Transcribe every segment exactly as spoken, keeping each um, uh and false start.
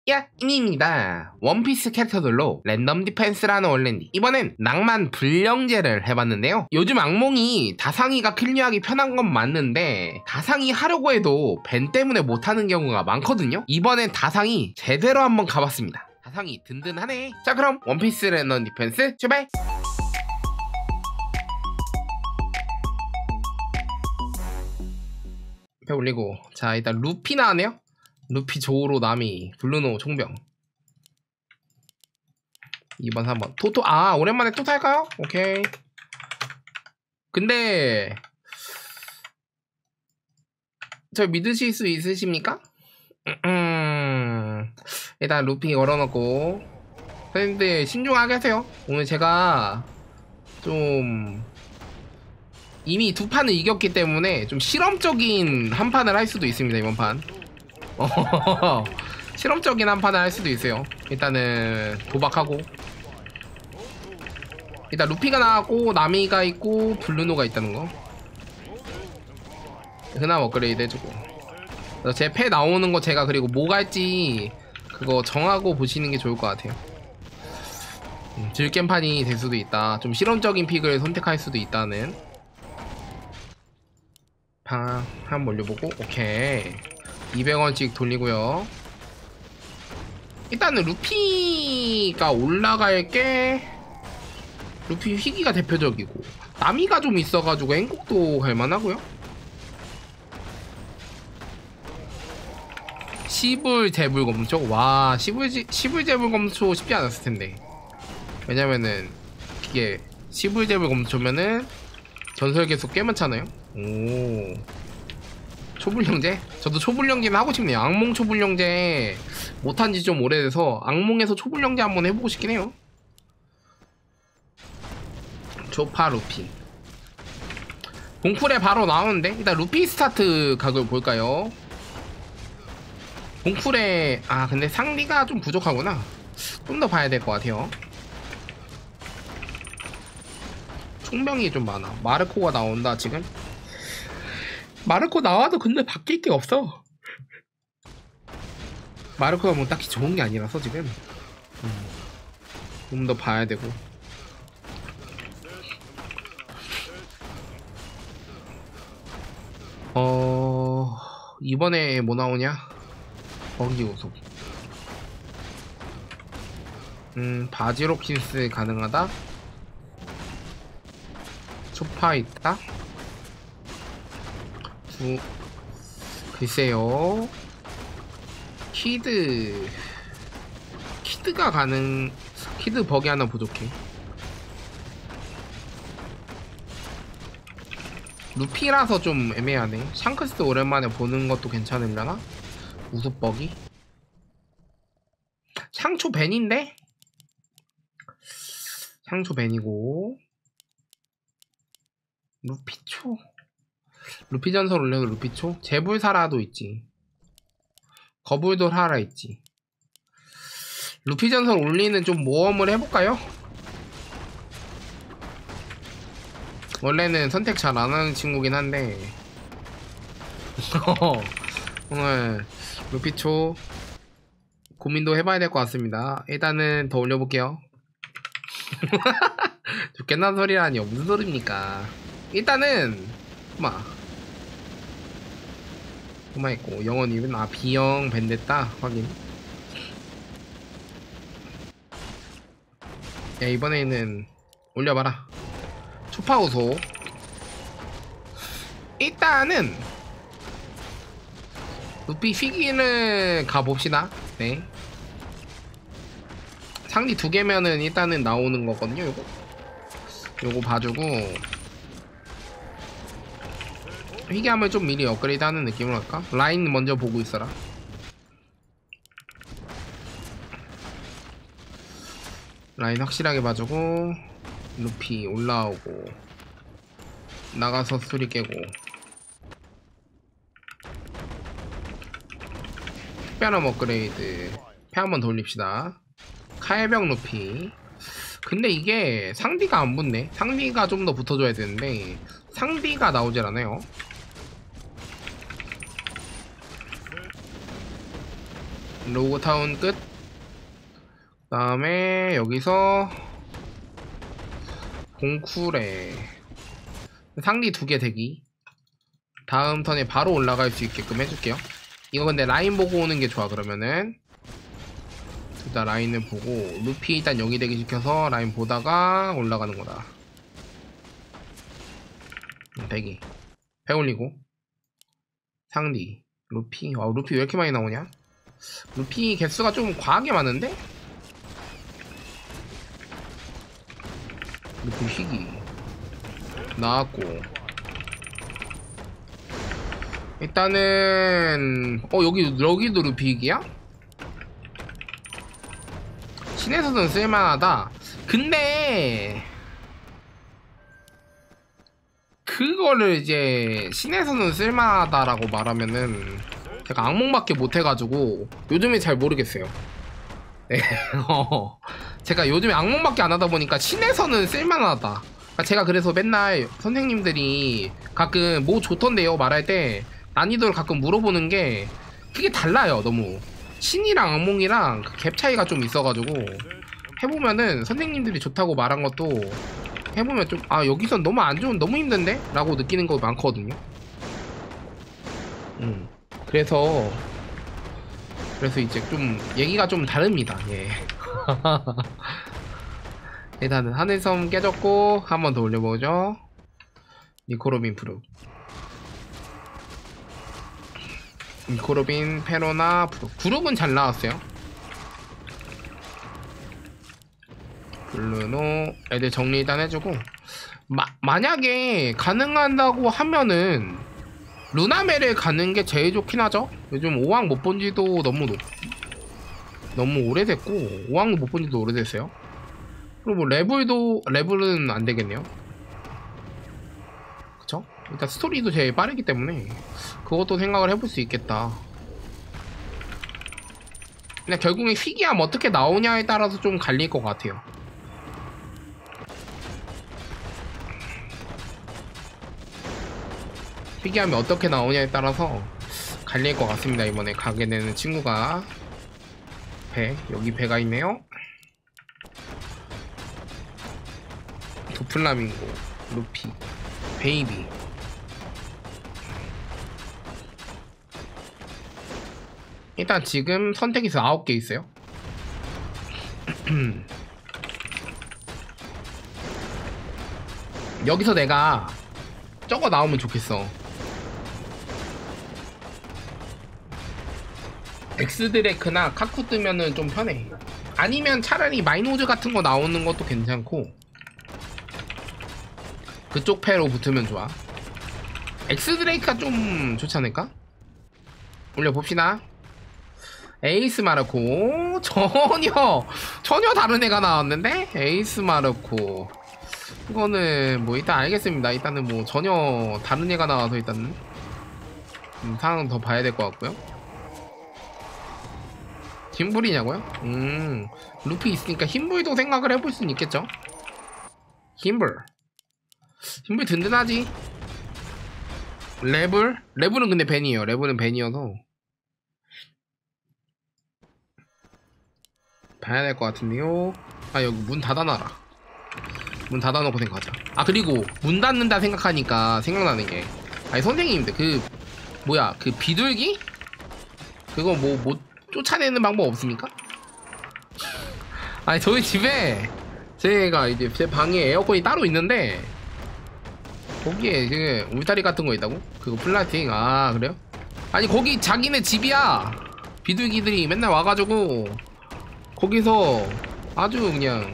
야, 인입니다. 원피스 캐릭터들로 랜덤 디펜스라는 원랜디. 이번엔 낭만 불령제를 해봤는데요. 요즘 악몽이 다상이가 클리어하기 편한 건 맞는데 다상이 하려고 해도 밴 때문에 못하는 경우가 많거든요. 이번엔 다상이 제대로 한번 가봤습니다. 다상이 든든하네. 자, 그럼 원피스 랜덤 디펜스 출발! 배 올리고, 자, 일단 루피 나왔네요. 루피, 조로, 나미, 블루노, 총병. 이 번, 삼 번. 토토, 아, 오랜만에 토토 할까요? 오케이. 근데, 저 믿으실 수 있으십니까? 음, 일단 루피 걸어놓고. 선생님들, 신중하게 하세요. 오늘 제가 좀, 이미 두 판을 이겼기 때문에 좀 실험적인 한 판을 할 수도 있습니다, 이번 판. 어, 실험적인 한 판을 할 수도 있어요. 일단은 도박하고, 일단 루피가 나왔고 나미가 있고 블루노가 있다는 거. 그나마 업그레이드 해주고, 제 패 나오는 거 제가 그리고 뭐 갈지 그거 정하고 보시는 게 좋을 것 같아요. 음, 질겜판이 될 수도 있다. 좀 실험적인 픽을 선택할 수도 있다는. 방 한번 올려보고, 오케이. 이백 원씩 돌리고요. 일단은 루피가 올라갈게, 루피 희귀가 대표적이고 나미가 좀 있어가지고 행복도 갈만하고요. 시불 재불 검초, 와, 시불 시불 재불 검초 쉽지 않았을 텐데. 왜냐면은 이게 시불 재불 검초면은 전설 계속 꽤 많잖아요. 오, 초불령제? 저도 초불령제는 하고 싶네요. 악몽 초불령제 못한지 좀 오래돼서 악몽에서 초불령제 한번 해보고 싶긴 해요. 조파 루피 봉풀에 바로 나오는데, 일단 루피 스타트 각을 볼까요? 봉풀에, 아 근데 상리가 좀 부족하구나. 좀 더 봐야 될 것 같아요. 총병이 좀 많아. 마르코가 나온다 지금. 마르코 나와도 근데 바뀔 게 없어. 마르코가 뭐 딱히 좋은 게 아니라서 지금 음, 좀 더 봐야 되고. 어... 이번에 뭐 나오냐? 버기우속. 음... 바지로킨스 가능하다? 초파 있다? 두... 글쎄요. 키드... 키드가 가능... 키드 버기 하나 부족해. 루피라서 좀 애매하네. 샹크스 오랜만에 보는 것도 괜찮으려나? 우습 버기? 샹초 벤인데? 샹초 벤이고, 루피초, 루피 전설 올려도 루피초? 제불사라도 있지. 거불돌 하라 있지. 루피 전설 올리는 좀 모험을 해볼까요? 원래는 선택 잘 안하는 친구긴 한데 오늘 루피초 고민도 해봐야 될 것 같습니다. 일단은 더 올려볼게요. 좋겠나 소리라니, 무슨 소리입니까? 일단은 그마 그마 있고, 영원 이벤, 아 B형 밴됐다 확인. 야, 이번에는 올려봐라. 초파우소. 일단은 루피 희귀는 가봅시다. 네, 상리 두 개면은 일단은 나오는 거거든요. 요거 요거 봐주고, 희귀함을 좀 미리 업그레이드 하는 느낌으로 할까? 라인 먼저 보고 있어라. 라인 확실하게 봐주고, 루피 올라오고, 나가서 수리 깨고. 특별한 업그레이드 패 한번 돌립시다. 칼병 루피. 근데 이게 상디가 안 붙네. 상디가 좀 더 붙어줘야 되는데 상디가 나오질 않아요. 로그타운 끝. 그 다음에 여기서 공쿨에 상리 두 개 대기. 다음 턴에 바로 올라갈 수 있게끔 해줄게요. 이거 근데 라인 보고 오는 게 좋아. 그러면은 일단 라인을 보고 루피 일단 여기 대기 시켜서 라인 보다가 올라가는 거다. 대기 배 올리고 상리 루피. 와, 루피 왜 이렇게 많이 나오냐? 루피 개수가 좀 과하게 많은데? 루피 희귀 나왔고, 일단은 어 여기 여기도 루피 희귀야? 신에서는 쓸만하다. 근데 그거를 이제 신에서는 쓸만하다라고 말하면은 제가 악몽밖에 못해가지고 요즘에 잘 모르겠어요. 네. 어, 제가 요즘에 악몽밖에 안 하다 보니까 신에서는 쓸만하다. 그러니까 제가 그래서 맨날 선생님들이 가끔 뭐 좋던데요 말할 때 난이도를 가끔 물어보는 게 그게 달라요. 너무 신이랑 악몽이랑 그 갭 차이가 좀 있어가지고 해보면은 선생님들이 좋다고 말한 것도 해보면 좀 아 여기선 너무 안 좋은 너무 힘든데? 라고 느끼는 거 많거든요. 음 그래서 그래서 이제 좀 얘기가 좀 다릅니다. 예. 일단은 하늘섬 깨졌고 한 번 더 올려보죠. 니코로빈 프룩 니코로빈 페로나 프룩. 프룩은 잘 나왔어요. 블루노 애들 정리 일단 해주고, 마, 만약에 가능한다고 하면은 루나멜을 가는 게 제일 좋긴 하죠. 요즘 오왕 못 본지도 너무 높, 너무 오래됐고 오왕도 못 본지도 오래됐어요. 그리고 뭐 레블도 레블은 안 되겠네요. 그쵸? 일단 스토리도 제일 빠르기 때문에 그것도 생각을 해볼 수 있겠다. 근데 결국에 희귀함 어떻게 나오냐에 따라서 좀 갈릴 것 같아요. 희귀함이 어떻게 나오냐에 따라서 갈릴 것 같습니다. 이번에 가게 되는 친구가 배, 여기 배가 있네요. 도플라밍고, 루피, 베이비. 일단 지금 선택에서 아홉 개 있어요. 여기서 내가 저거 나오면 좋겠어. 엑스드레크나 카쿠 뜨면은 좀 편해. 아니면 차라리 마이노즈 같은 거 나오는 것도 괜찮고, 그쪽 패로 붙으면 좋아. 엑스드레이크가 좀 좋지 않을까? 올려봅시다. 에이스 마르코. 전혀 전혀 다른 애가 나왔는데? 에이스 마르코. 이거는 뭐 일단 알겠습니다. 일단은 뭐 전혀 다른 애가 나와서 일단은 음, 상황 더 봐야 될 것 같고요. 힘불이냐고요? 음 루피 있으니까 힘불도 생각을 해볼 수는 있겠죠. 힘불 힘불 든든하지. 레블? 레블은 근데 벤이에요. 레블은 벤이어서 봐야 될 것 같은데요. 아 여기 문 닫아놔라. 문 닫아놓고 생각하자. 아 그리고 문 닫는다 생각하니까 생각나는 게, 아니 선생님들 그 뭐야 그 비둘기? 그거 뭐 뭐 쫓아내는 방법 없습니까? 아니 저희 집에 제가 이제 제 방에 에어컨이 따로 있는데 거기에 그 울타리 같은 거 있다고? 그거 플라스틱. 아 그래요? 아니 거기 자기네 집이야. 비둘기들이 맨날 와가지고 거기서 아주 그냥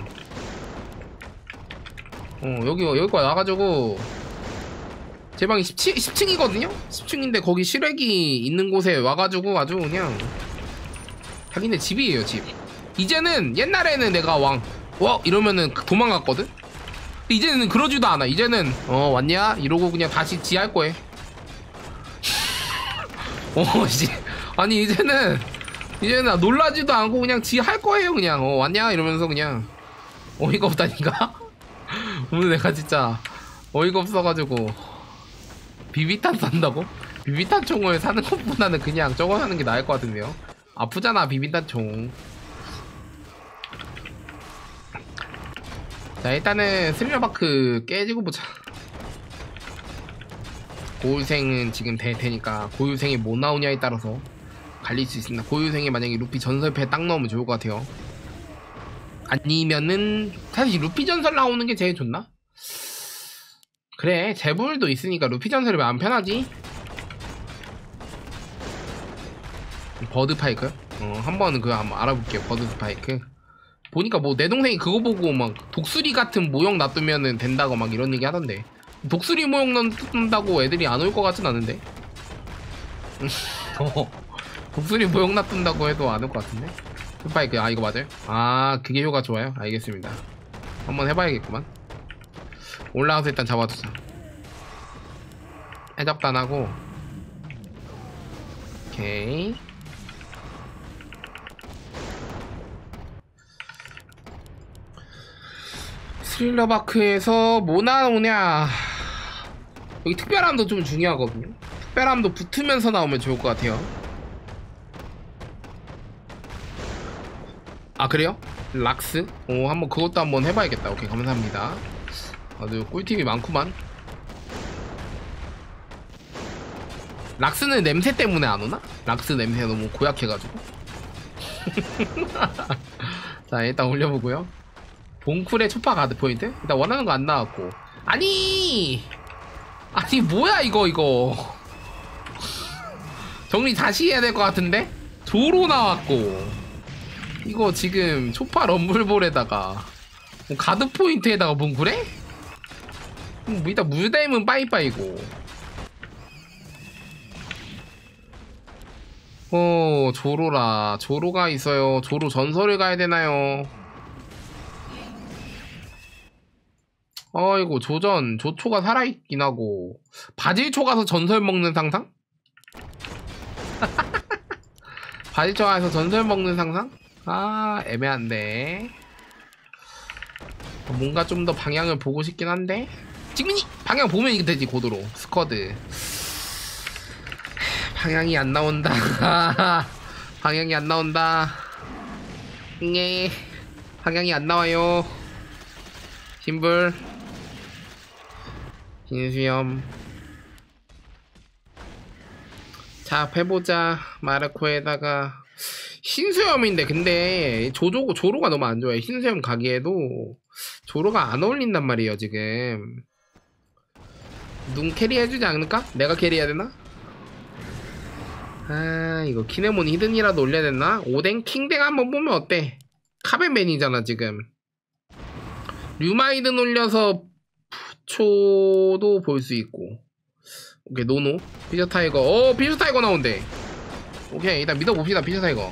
어 여기 여기가 와가지고 제 방이 십 층이거든요? 십 층인데 거기 실외기 있는 곳에 와가지고 아주 그냥 자기네 집이에요. 집. 이제는 옛날에는 내가 왕 와 이러면은 도망갔거든? 이제는 그러지도 않아. 이제는 어 왔냐? 이러고 그냥 다시 지 할 거에. 어 이제 아니 이제는 이제는 놀라지도 않고 그냥 지 할 거예요. 그냥 어 왔냐? 이러면서 그냥 어이가 없다니까? 오늘 내가 진짜 어이가 없어가지고 비비탄 산다고? 비비탄 총을 사는 것보다는 그냥 저거 하는 게 나을 것 같은데요. 아프잖아 비빈다총. 자 일단은 스릴러바크 깨지고 보자. 고유생은 지금 될 테니까 고유생이 뭐 나오냐에 따라서 갈릴 수 있습니다. 고유생이 만약에 루피 전설패 딱 나오면 좋을 것 같아요. 아니면은 사실 루피 전설 나오는 게 제일 좋나? 그래 재불도 있으니까 루피 전설이 왜 안 편하지? 버드 파이크? 어 한번 그거 한번 알아볼게요. 버드 스파이크 보니까 뭐 내 동생이 그거 보고 막 독수리 같은 모형 놔두면은 된다고 막 이런 얘기 하던데 독수리 모형 놔둔다고 애들이 안 올 것 같진 않은데. 어, 독수리 모형 놔둔다고 해도 안 올 것 같은데. 스파이크 아 이거 맞아요? 아 그게 효과 좋아요? 알겠습니다. 한번 해봐야겠구만. 올라가서 일단 잡아두자. 해잡단하고 오케이. 스릴러바크에서 뭐 나오냐. 여기 특별함도 좀 중요하거든요. 특별함도 붙으면서 나오면 좋을 것 같아요. 아 그래요? 락스? 오 한번 그것도 한번 해봐야겠다. 오케이 감사합니다. 아주 꿀팁이 많구만. 락스는 냄새 때문에 안 오나? 락스 냄새 너무 고약해가지고. 자 일단 올려보고요. 봉쿨의 초파 가드 포인트? 일단 원하는 거 안 나왔고. 아니 아니 뭐야 이거 이거 정리 다시 해야 될 것 같은데? 조로 나왔고 이거 지금 초파 럼블볼에다가 뭐 가드 포인트에다가 봉쿨해? 뭐 일단 물댐은 빠이빠이고. 어 조로라. 조로가 있어요. 조로 전설을 가야 되나요? 어이구 조전 조초가 살아있긴 하고 바질초 가서 전설 먹는 상상? 바질초 가서 전설 먹는 상상? 아 애매한데. 뭔가 좀 더 방향을 보고 싶긴 한데 찍민이 방향 보면 이게 되지. 고도로 스쿼드 방향이 안 나온다. 방향이 안 나온다. 네 방향이 안 나와요. 심불 흰수염. 자 해보자. 마르코에다가 흰수염인데 근데 조조, 조로가 너무 안 좋아해. 흰수염 가기에도 조로가 안 어울린단 말이에요 지금. 눈 캐리 해주지 않을까? 내가 캐리해야 되나? 아 이거 키네몬 히든이라도 올려야 됐나? 오뎅 킹댕 한번 보면 어때? 카벤맨이잖아 지금. 류마이든 올려서 초도 볼 수 있고. 오케이 노노 피셔 타이거. 어 피셔 타이거 나온대. 오케이 일단 믿어봅시다. 피셔 타이거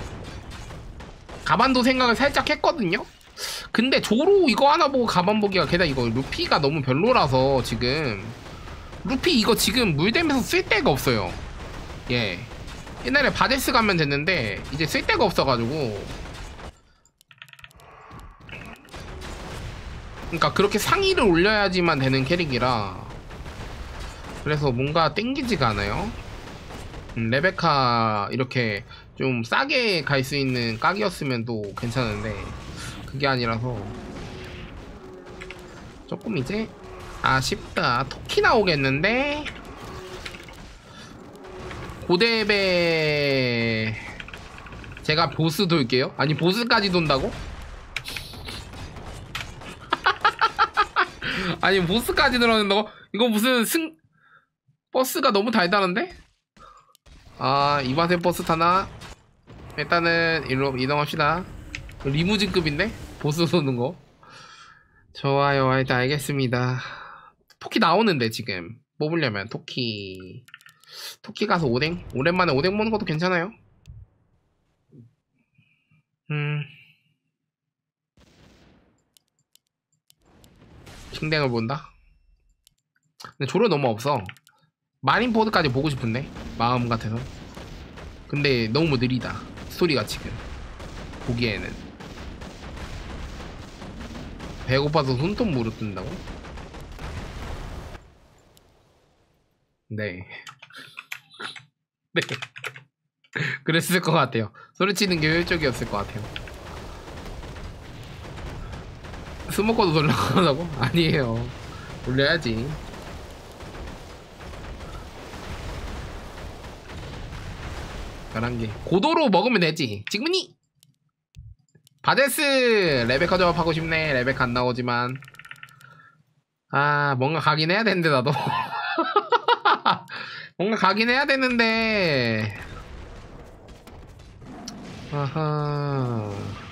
가반도 생각을 살짝 했거든요. 근데 조로 이거 하나 보고 가반 보기가 게다가 이거 루피가 너무 별로라서 지금 루피 이거 지금 물댐에서 쓸 데가 없어요. 예 옛날에 바데스 가면 됐는데 이제 쓸 데가 없어가지고. 그러니까 그렇게 상위를 올려야지만 되는 캐릭이라 그래서 뭔가 땡기지가 않아요. 음, 레베카 이렇게 좀 싸게 갈 수 있는 깍이었으면 또 괜찮은데 그게 아니라서 조금 이제 아쉽다. 토끼 나오겠는데 고대배 제가 보스 돌게요. 아니 보스까지 돈다고? 아니 보스까지 들어간다고? 이거 무슨 승 버스가 너무 달달한데? 아 이 맛에 버스 타나? 일단은 일로 이동합시다. 리무진급인데? 보스 쏘는 거. 좋아요 일단 알겠습니다. 토끼 나오는데 지금 뽑으려면 토끼 토끼 가서 오뎅? 오랜만에 오뎅 먹는 것도 괜찮아요. 음 킹댕을 본다? 근데 조로 너무 없어. 마린포드까지 보고 싶은데 마음 같아서. 근데 너무 느리다 스토리가 지금 보기에는. 배고파서 손톱 무릎 뜬다고? 네. 네. 그랬을 것 같아요. 소리치는 게 효율적이었을 것 같아요. 스모커도 돌려가라고? 아니에요. 올려야지. 열한 개 고도로 먹으면 되지. 지금니 바데스 레베카 조합하고 싶네. 레베카 안 나오지만 아 뭔가 가긴 해야 되는데 나도 뭔가 가긴 해야 되는데 아하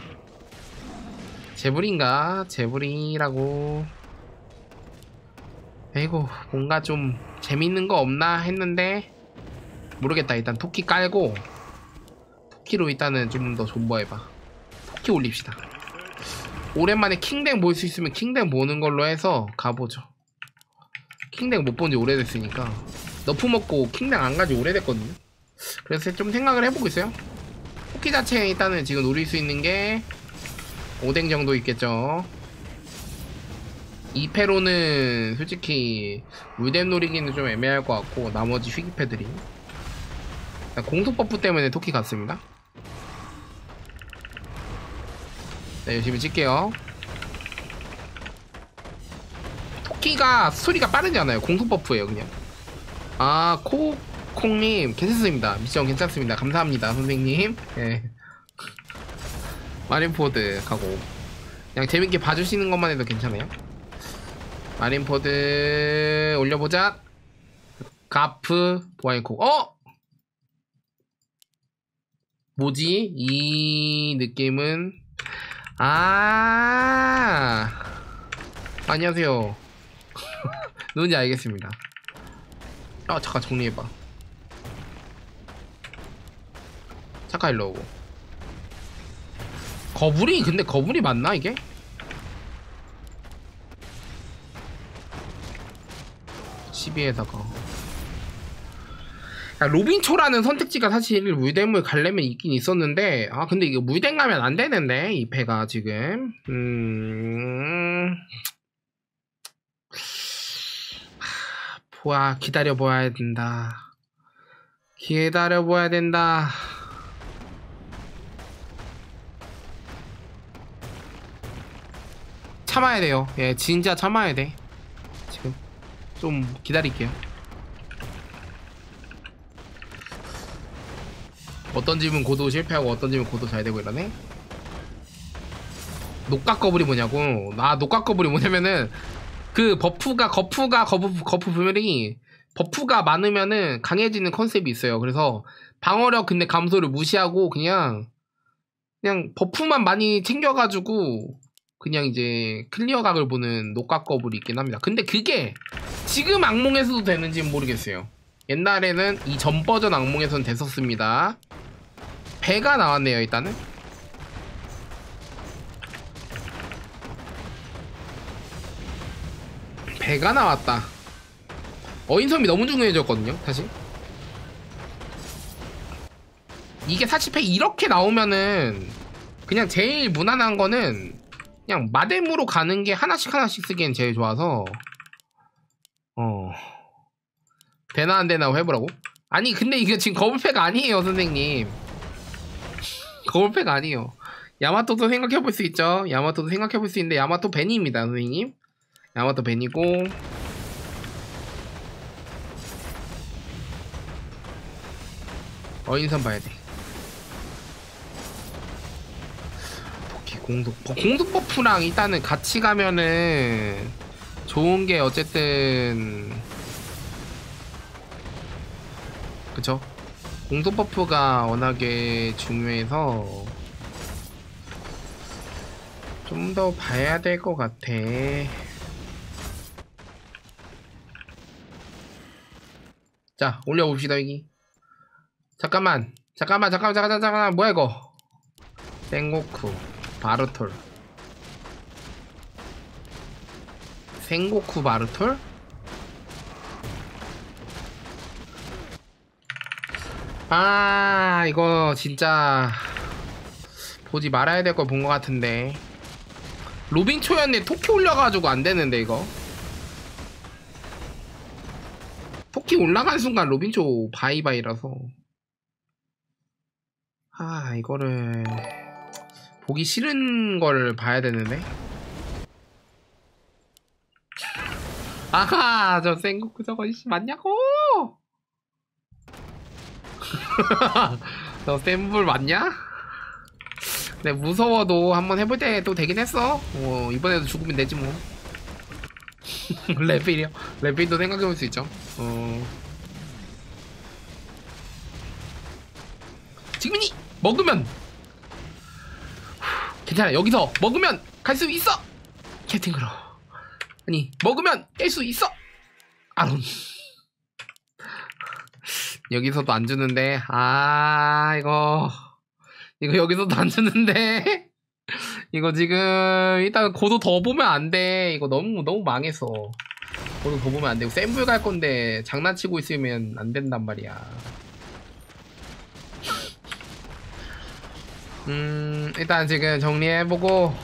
제불인가? 제불이라고. 에이고 뭔가 좀 재밌는 거 없나 했는데 모르겠다. 일단 토끼 깔고 토끼로 일단은 좀 더 존버해봐. 토끼 올립시다. 오랜만에 킹덱 볼 수 있으면 킹덱 보는 걸로 해서 가보죠. 킹덱 못 본 지 오래됐으니까. 너프 먹고 킹덱 안 가지 오래됐거든요. 그래서 좀 생각을 해보고 있어요. 토끼 자체에 일단은 지금 노릴 수 있는 게 오뎅 정도 있겠죠. 이 패로는 솔직히 물댐 노리기는 좀 애매할 것 같고 나머지 휘기패들이 공속 버프 때문에 토끼 갔습니다. 네, 열심히 칠게요. 토끼가 스토리가 빠르지 않아요. 공속 버프예요 그냥. 아 코콩님 괜찮습니다. 미션 괜찮습니다. 감사합니다 선생님. 네. 마린포드 가고 그냥 재밌게 봐주시는 것만 해도 괜찮아요. 마린포드 올려보자. 가프 보아잉콕. 어? 뭐지? 이 느낌은 아 안녕하세요. 누군지 알겠습니다. 아 잠깐 정리해봐. 잠깐 일로 오고. 거불이 근데 거불이 맞나 이게? 십이에다가 로빈초라는 선택지가 사실 물댐을 가려면 있긴 있었는데 아 근데 이거 물댐 가면 안 되는데 이 패가 지금 음... 하... 보아 기다려봐야 된다. 기다려봐야 된다. 참아야 돼요. 예, 진짜 참아야 돼. 지금 좀 기다릴게요. 어떤 집은 고도 실패하고 어떤 집은 고도 잘 되고 이러네. 녹각거불이 뭐냐고. 아 녹각거불이 뭐냐면은 그 버프가 거프가 거프 거프 불멸이 버프가 많으면은 강해지는 컨셉이 있어요. 그래서 방어력 근데 감소를 무시하고 그냥 그냥 버프만 많이 챙겨가지고 그냥 이제 클리어각을 보는 녹각거불이 있긴 합니다. 근데 그게 지금 악몽에서도 되는지는 모르겠어요. 옛날에는 이 전 버전 악몽에서는 됐었습니다. 배가 나왔네요. 일단은 배가 나왔다. 어인섬이 너무 중요해졌거든요 사실. 이게 사실 팩 이렇게 나오면은 그냥 제일 무난한 거는 그냥 마뎀으로 가는 게 하나씩 하나씩 쓰기엔 제일 좋아서 어 되나 안 되나 해보라고? 아니 근데 이게 지금 거울팩 아니에요 선생님. 거울팩 아니에요. 야마토도 생각해볼 수 있죠. 야마토도 생각해볼 수 있는데 야마토 벤입니다 선생님. 야마토 벤이고 어인선 봐야 돼. 토끼 공속 공속 버프랑 일단은 같이 가면은 좋은 게 어쨌든 그쵸? 공속 버프가 워낙에 중요해서 좀 더 봐야 될 것 같아. 자 올려봅시다 여기. 잠깐만 잠깐만 잠깐만 잠깐만 잠깐만 뭐야 이거. 생고쿠 바르톨 생고쿠 바르톨? 아 이거 진짜 보지 말아야 될 걸 본 것 같은데. 로빙초였네. 토끼 올려가지고 안 되는데 이거. 토끼 올라간 순간 로빈초 바이바이라서 아 이거를 보기 싫은 걸 봐야 되는데. 아하 저 생고쿠 저거 씨 맞냐고. 너 센불 맞냐? 네 무서워도 한번 해볼 때 또 되긴 했어. 어, 이번에도 죽으면 되지 뭐. 레필이요? 레필도 생각해볼 수 있죠. 어... 지금이니 먹으면 괜찮아. 여기서 먹으면 갈 수 있어. 캐팅으로 아니 먹으면 깰 수 있어. 아론 여기서도 안 주는데. 아 이거 이거 여기서도 안 주는데. 이거 지금 일단 고도 더 보면 안 돼. 이거 너무 너무 망했어. 고도 더 보면 안 되고 센불 갈 건데 장난치고 있으면 안 된단 말이야. 음 일단 지금 정리해보고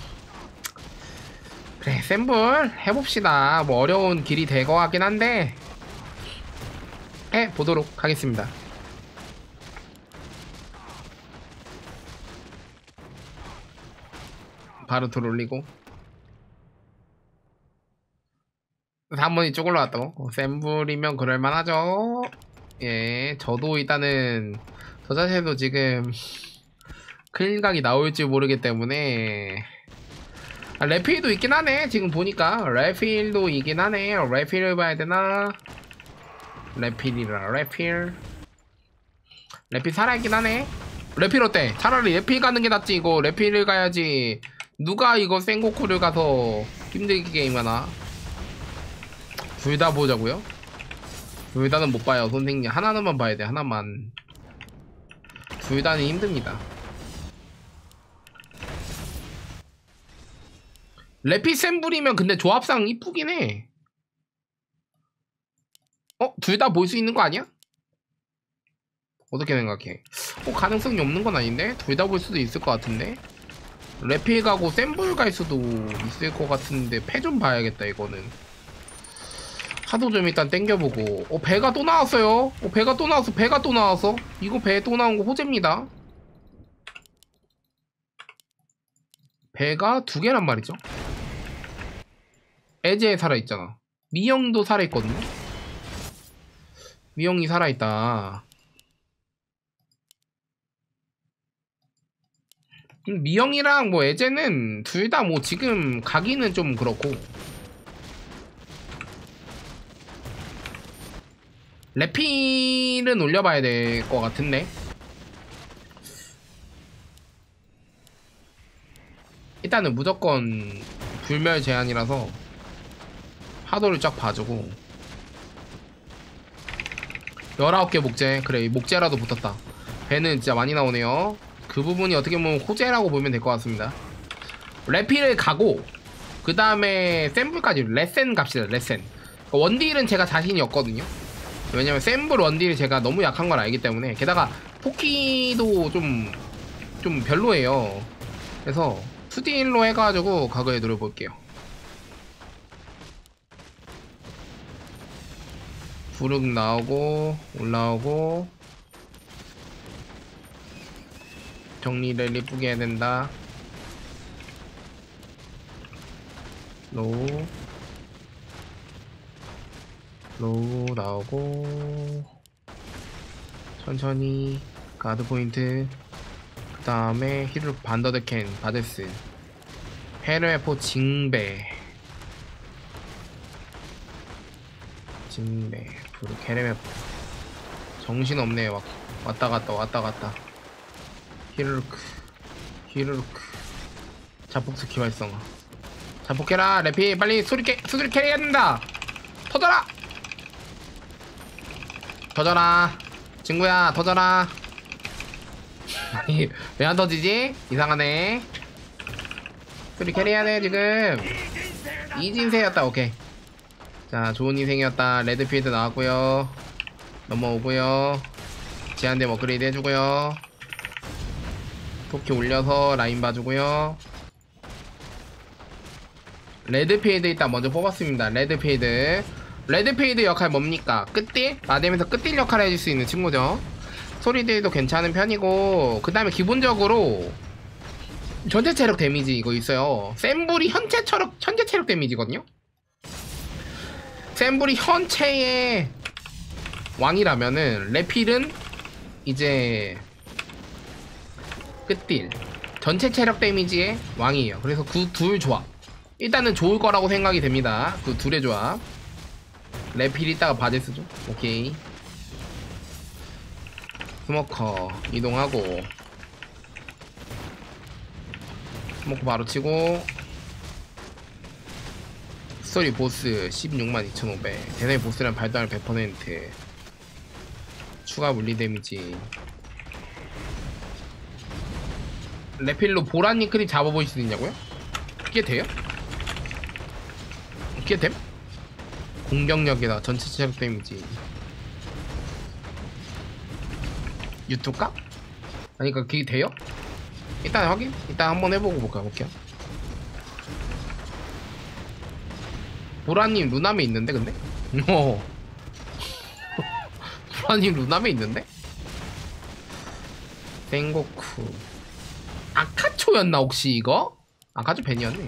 그래 센불 해봅시다. 뭐 어려운 길이 될 것 같긴 한데 해보도록 하겠습니다. 바로 돌 올리고 삼 번이 쭉 올라왔다고? 어, 센불이면 그럴만하죠. 예 저도 일단은 저 자체도 지금 클각이 나올지 모르기 때문에. 아, 레필도 있긴 하네. 지금 보니까 레필도 있긴 하네. 레필을 봐야 되나? 레필이라 레필 레필 살아있긴 하네. 레필 어때? 차라리 레필 가는 게 낫지. 이거 레필을 가야지. 누가 이거 생고쿠를 가서 힘들게 게임하나? 둘 다 보자고요? 둘 다는 못 봐요 선생님. 하나만 봐야 돼. 하나만. 둘 다는 힘듭니다. 레피 센불이면 근데 조합상 이쁘긴 해. 어? 둘 다 볼 수 있는 거 아니야? 어떻게 생각해? 어, 가능성이 없는 건 아닌데? 둘 다 볼 수도 있을 것 같은데? 레피 가고 센불 갈 수도 있을 것 같은데 패 좀 봐야겠다 이거는. 하도 좀 일단 땡겨보고. 어 배가 또 나왔어요. 어 배가 또 나왔어. 배가 또 나왔어. 이거 배 또 나온 거 호재입니다. 배가 두 개란 말이죠. 에제 살아있잖아. 미영도 살아있거든요. 미영이 살아있다. 미영이랑 뭐 에제는 둘 다 뭐 지금 가기는 좀 그렇고 레필은 올려봐야 될 것 같은데. 일단은 무조건 불멸 제한이라서 하도를 쫙 봐주고. 열아홉 개 목재. 그래 목재라도 붙었다. 배는 진짜 많이 나오네요. 그 부분이 어떻게 보면 호재라고 보면 될 것 같습니다. 레필을 가고 그 다음에 샘플까지 레센 갑시다. 레센 원딜은 제가 자신이 없거든요. 왜냐면 샘플 원딜이 제가 너무 약한 걸 알기 때문에. 게다가 포키도 좀 좀 별로예요. 그래서 투딜로 해가지고 각을 노려볼게요. 부르륵 나오고 올라오고 정리를 이쁘게 해야 된다. 로우 로우 나오고 천천히 가드 포인트. 그 다음에 히르 반더드캔 바데스 헤르메포 징베 징베 부르 헤르메포. 정신없네. 막 왔다갔다 왔다갔다. 히르르크 히르르크 자폭 스키 활성화. 자폭해라 레피. 빨리 수리 수리 캐리해야 된다. 터져라 터져라 친구야 터져라. 아니 왜 안 터지지? 이상하네. 수리 캐리해야 돼 지금. 이진세였다. 오케이 자 좋은 인생이었다. 레드필드 나왔고요. 넘어오고요. 제한됨 업그레이드 해주고요. 토끼 올려서 라인 봐주고요. 레드필드 일단 먼저 뽑았습니다. 레드필드 레드필드 역할 뭡니까? 끝딜? 마뎀에서 끝딜 역할을 해줄 수 있는 친구죠. 스토리들도 괜찮은 편이고, 그 다음에 기본적으로 전체 체력 데미지 이거 있어요. 센불이 현체 체력, 현재 체력 데미지거든요. 센불이 현체의 왕이라면은 레필은 이제 끝딜 전체 체력 데미지의 왕이에요. 그래서 그 둘 조합 일단은 좋을 거라고 생각이 됩니다. 그 둘의 조합. 레필 이따가 바제스죠. 오케이. 스모커 이동하고, 스모커 바로 치고, 스토리 보스 십육만 이천오백, 대상의 보스랑 발동할 백 퍼센트 추가 물리 데미지. 레필로 보라님 크립 잡아보실 수 있냐고요? 그게 돼요? 그게 됨? 공격력이다. 전체 체력 데미지. 유튜브가? 아니 그니까 그게 돼요? 일단 확인? 일단 한번 해보고 볼까 볼게요. 보라님 루남에 있는데 근데? 어. 보라님 루남에 있는데? 생고쿠 아카초였나 혹시 이거? 아카초 벤이었네.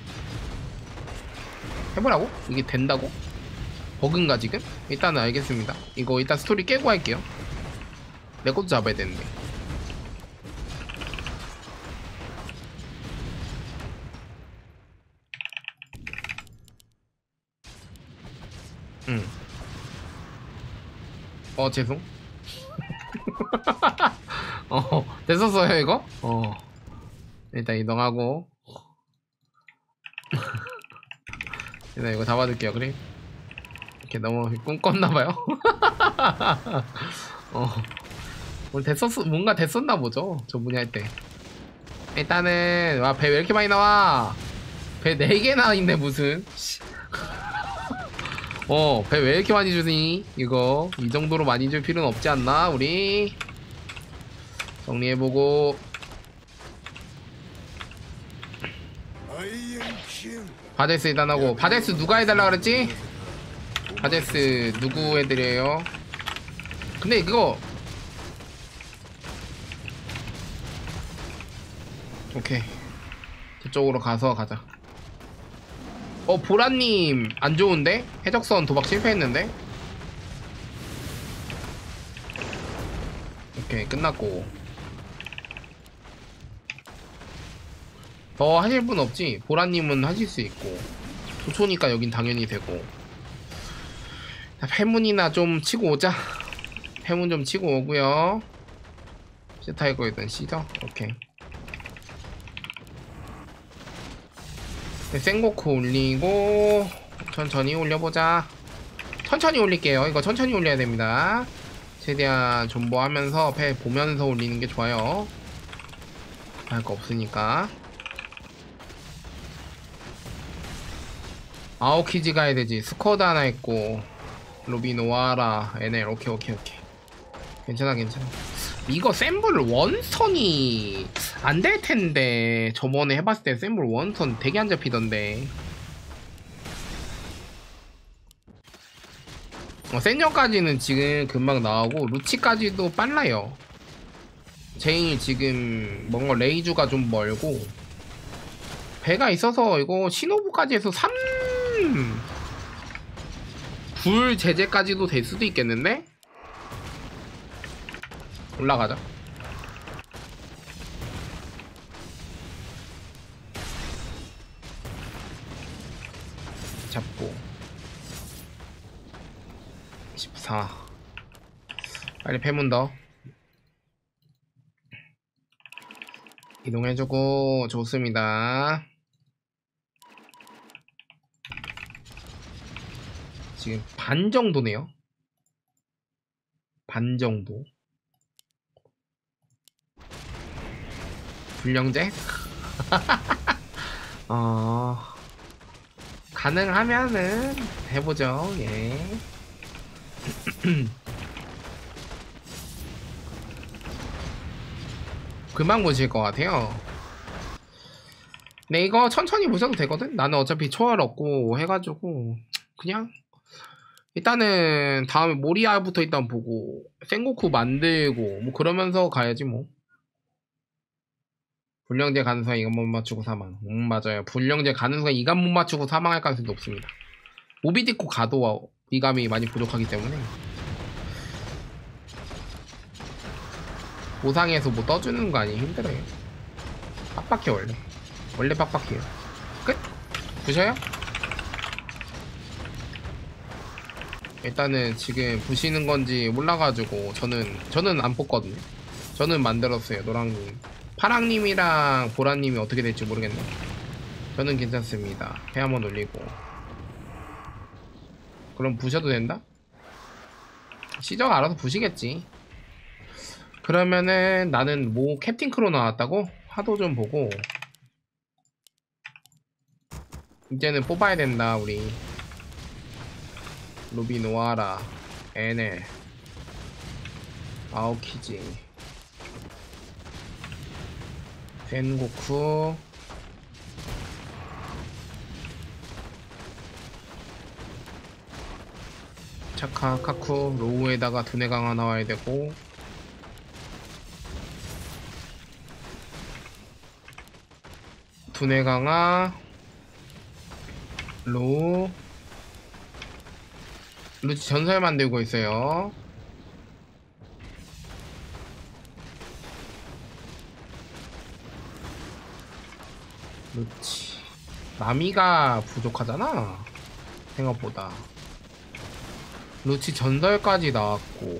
해보라고? 이게 된다고? 버그인가 지금? 일단은 알겠습니다. 이거 일단 스토리 깨고 할게요. 내 것도 잡아야 되는데. 응. 어 죄송. 어 됐었어요 이거? 어 일단 이동하고. 일단 이거 잡아둘게요. 그래 이렇게 너무 꿈꿨나봐요. 어 오늘 됐었 뭔가 됐었나 보죠 저분이 할 때. 일단은 와 배 왜 이렇게 많이 나와. 배 네 개나 있네 무슨. 어 배 왜 이렇게 많이 주니. 이거 이 정도로 많이 줄 필요는 없지 않나. 우리 정리해보고. 바데스 일단 하고. 바데스 누가 해달라 그랬지? 바데스 누구 해드려요? 근데 이거 오케이 저쪽으로 가서 가자. 어 보라님 안좋은데? 해적선 도박 실패했는데? 오케이 끝났고. 더 하실 분 없지? 보라님은 하실 수 있고, 조초니까 여긴 당연히 되고. 패문이나 좀 치고 오자. 패문 좀 치고 오고요. 시타이거 일단 시죠? 오케이. 생고쿠 올리고 천천히 올려보자. 천천히 올릴게요. 이거 천천히 올려야 됩니다. 최대한 존버하면서 패 보면서 올리는 게 좋아요. 할 거 없으니까. 아오키지 가야 되지. 스쿼드 하나 있고 로비 노아라 엔엘. 오케이 오케이 오케이 괜찮아 괜찮아. 이거 샘블 원선이 안 될 텐데. 저번에 해봤을 때 샘블 원선 되게 안 잡히던데. 어, 센녀까지는 지금 금방 나오고 루치까지도 빨라요. 제일 지금 뭔가 레이주가 좀 멀고 배가 있어서 이거 시노부까지 해서 삼 불 제재까지도 될 수도 있겠는데? 올라가자. 잡고 십사. 빨리 패문 더 이동해주고. 좋습니다. 지금 반 정도네요. 반 정도. 불량제? 어 가능하면은 해보죠. 예. 금방 보실 것 같아요. 근데 이거 천천히 보셔도 되거든. 나는 어차피 초월 없고 해가지고 그냥 일단은 다음에 모리아부터 일단 보고 생고쿠 만들고 뭐 그러면서 가야지 뭐. 불량제 가는 순간 이감 못 맞추고 사망. 음 맞아요. 불량제 가는 순간 이감 못 맞추고 사망할 가능성이 높습니다. 모비디코 가도 이감이 많이 부족하기 때문에 보상에서 뭐 떠주는 거 아니 힘들어요. 빡빡해 원래. 원래 빡빡해요. 끝? 부셔요? 일단은 지금 부시는 건지 몰라가지고 저는 저는 안 뽑거든요. 저는 만들었어요. 노랑님, 파랑님이랑 보라님이 어떻게 될지 모르겠네. 저는 괜찮습니다. 회 한번 올리고. 그럼 부셔도 된다? 시적 알아서 부시겠지. 그러면은 나는 뭐 캡틴 크로 나왔다고? 하도 좀 보고 이제는 뽑아야 된다. 우리 루비 노아라, 에넬, 아오키지, 센고쿠, 차카, 카쿠, 로우에다가 두뇌 강화 나와야 되고 두뇌 강화, 로우, 루치 전설 만들고 있어요. 루치 나미가 부족하잖아 생각보다. 루치 전설까지 나왔고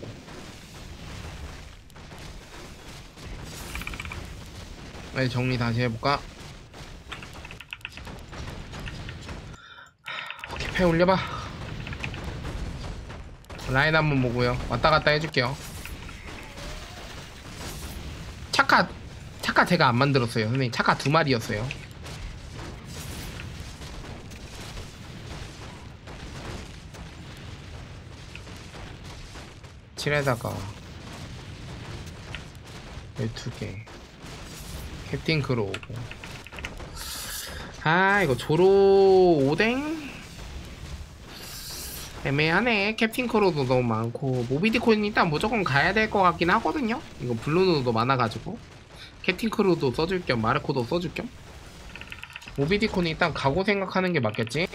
네, 정리 다시 해볼까? 오케이, 패 올려봐. 라인 한번 보고요. 왔다갔다 해줄게요. 차카 차카 제가 안 만들었어요 선생님. 차카 두 마리였어요. 칠에다가 열두 개 캡틴 크로 오고. 아 이거 조로 오뎅? 애매하네. 캡틴 크로도 너무 많고 모비디코는 일단 무조건 가야 될 것 같긴 하거든요. 이거 블루누도 많아가지고 캡틴 크로도 써줄 겸 마르코도 써줄 겸 모비디코는 일단 가고 생각하는 게 맞겠지?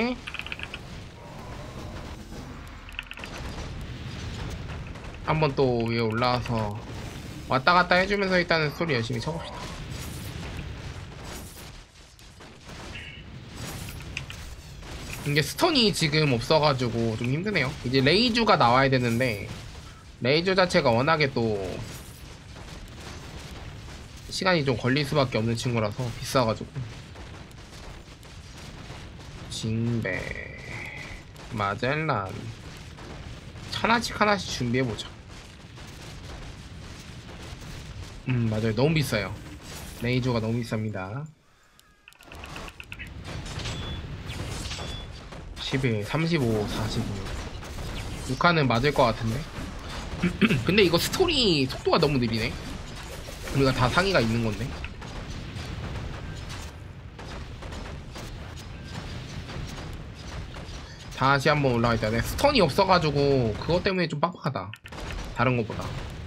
한번 또 위에 올라와서 왔다갔다 해주면서 일단은 스토리 열심히 쳐봅시다. 이게 스턴이 지금 없어가지고 좀 힘드네요. 이제 레이주가 나와야 되는데 레이주 자체가 워낙에 또 시간이 좀 걸릴 수밖에 없는 친구라서 비싸가지고. 징베, 마젤란 하나씩 하나씩 준비해보자. 음 맞아요. 너무 비싸요. 레이저가 너무 비쌉니다. 십일, 삼십오, 사십육. 육 칸은 맞을 것 같은데. 근데 이거 스토리 속도가 너무 느리네. 우리가 다 상의가 있는 건데. 다시 한번 올라가 있다. 네, 스턴이 없어가지고 그것 때문에 좀 빡빡하다. 다른 것보다.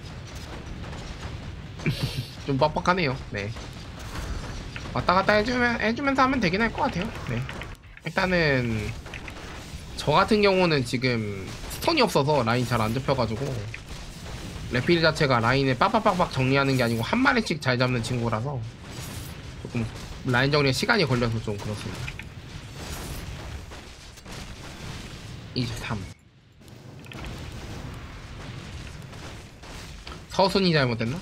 좀 빡빡하네요. 네. 왔다 갔다 해주면, 해주면서 하면 되긴 할 것 같아요. 네. 일단은 저 같은 경우는 지금 스턴이 없어서 라인 잘 안 잡혀가지고 레필 자체가 라인을 빡빡빡빡 정리하는 게 아니고 한 마리씩 잘 잡는 친구라서 조금 라인 정리에 시간이 걸려서 좀 그렇습니다. 이십삼. 서순이 잘못됐나?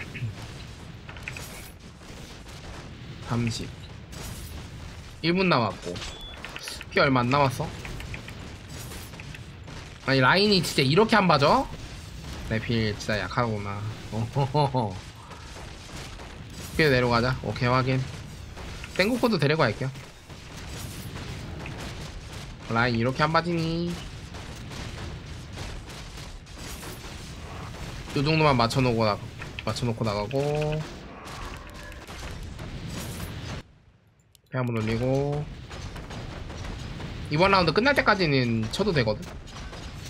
삼십. 일 분 남았고 피 얼마 안 남았어? 아니 라인이 진짜 이렇게 안 봐져? 레필 진짜 약하구나. 어허허허. 피해 내려가자. 오케이 확인. 땡구코도 데리고 갈게요. 라인 이렇게 안 봐지니? 요 정도만 맞춰놓고 나 맞춰놓고 나가고 배 한번 올리고 이번 라운드 끝날 때까지는 쳐도 되거든.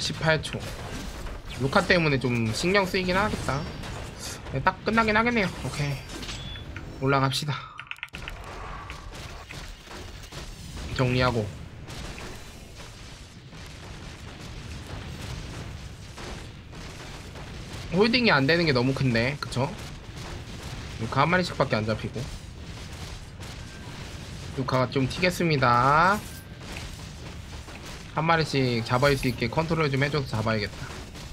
십팔 초. 루카 때문에 좀 신경 쓰이긴 하겠다. 네, 딱 끝나긴 하겠네요. 오케이. 올라갑시다. 정리하고. 홀딩이 안 되는 게 너무 큰데, 그쵸? 루카 한 마리씩밖에 안 잡히고. 루카가 좀 튀겠습니다. 한 마리씩 잡을 수 있게 컨트롤 좀 해줘서 잡아야겠다.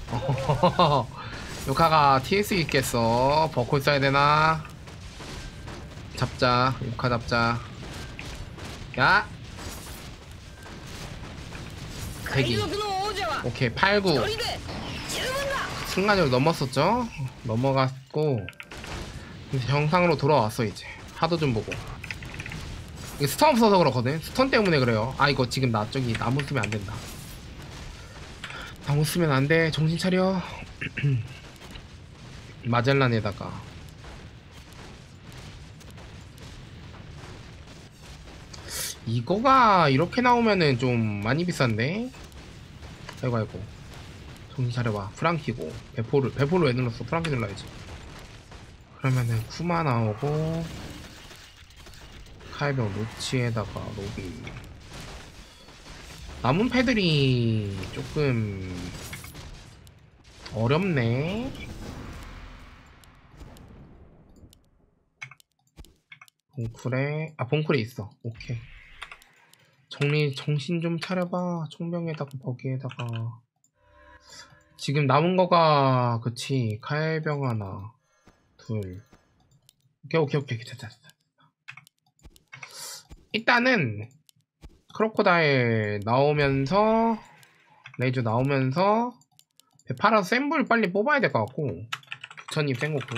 루카가 튀을 수 있겠어. 버콜 써야 되나? 잡자. 루카 잡자. 야! 대기. 오케이, 팔, 구. 순간적으로 넘었었죠? 넘어갔고. 정상으로 돌아왔어, 이제. 하도 좀 보고. 이거 스턴 없어서 그렇거든? 스턴 때문에 그래요. 아, 이거 지금 나 저기 나무 쓰면 안 된다. 나무 쓰면 안 돼. 정신 차려. 마젤란에다가. 이거가 이렇게 나오면은 좀 많이 비싼데? 아이고, 아이고. 정신 차려봐. 프랑키고. 배포를, 배포를 왜 눌렀어? 프랑키 눌러야지. 그러면은 쿠마 나오고. 카이병 로치에다가 로비. 남은 패들이 조금 어렵네. 봉쿨에 아 봉쿨에 있어. 오케이. 정리 정신 좀 차려봐. 총병에다가 버기에다가. 지금 남은 거가 그치. 칼병 하나 둘. 오케이 오케이 오케이 됐다 됐다. 일단은 크로코다일 나오면서 레이저 나오면서 팔아서 센불 빨리 뽑아야 될 것 같고. 부처님 생곡도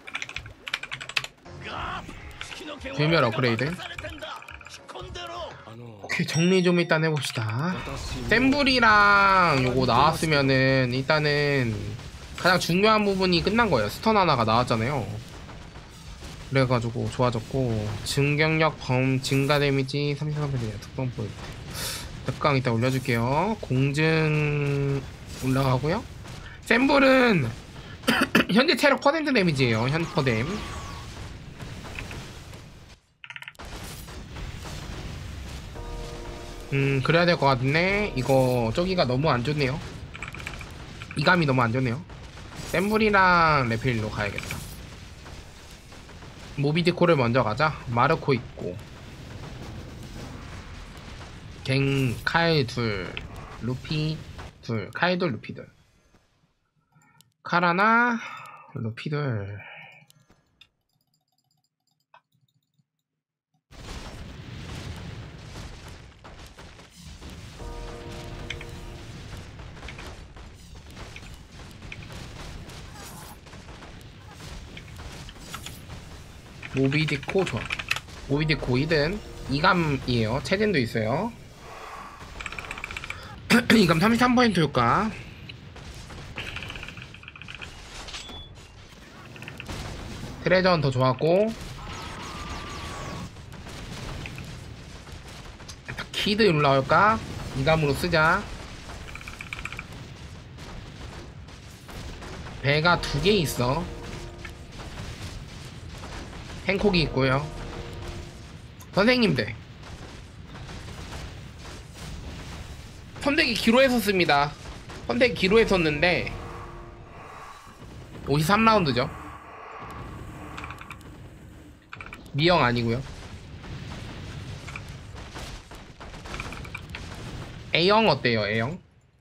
불멸 업그레이드. 오케이, 정리 좀 일단 해봅시다. 센불이랑 요거 나왔으면은 일단은 가장 중요한 부분이 끝난 거예요. 스턴 하나가 나왔잖아요. 그래가지고 좋아졌고, 증격력 범 증가 데미지 삼십삼 퍼센트 특성 포인트. 득강 이따 올려줄게요. 공증 올라가고요. 센불은 현재 체력 퍼센트 데미지예요. 현 퍼뎀. 음 그래야 될 것 같네. 이거 저기가 너무 안 좋네요. 이감이 너무 안 좋네요. 센불이랑 레필로 가야겠다. 모비디코를 먼저 가자. 마르코 있고 갱 칼 둘, 루피 둘, 칼 둘, 루피 둘. 칼 하나, 루피 둘. 모비디코 좋아. 모비디코 이든 이감이에요. 체진도 있어요. 이감 삼십삼 퍼센트 효과. 트레저는 더 좋았고, 키드 올라올까? 이감으로 쓰자. 배가 두 개 있어. 행콕이 있고요. 선생님들, 선택이 기로에 섰습니다. 선택이 기로에 섰는데 오십삼 라운드죠. 미영 아니고요. A형 어때요? A형?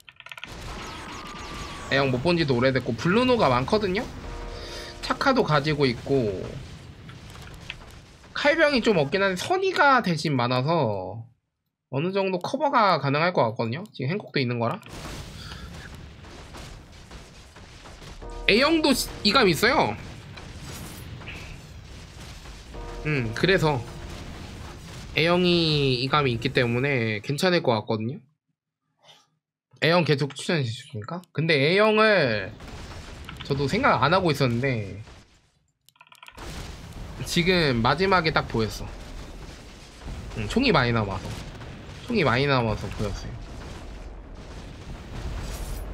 A형 못 본지도 오래됐고, 블루노가 많거든요. 차카도 가지고 있고, 칼병이 좀 없긴 한데 선의가 대신 많아서 어느정도 커버가 가능할 것 같거든요. 지금 행콕도 있는 거라. A형도 이감 있어요. 음 그래서 A형이 이감이 있기 때문에 괜찮을 것 같거든요. A형 계속 추천해 주십니까? 근데 A형을 저도 생각 안 하고 있었는데 지금 마지막에 딱 보였어. 응, 총이 많이 남아서 총이 많이 남아서 보였어요.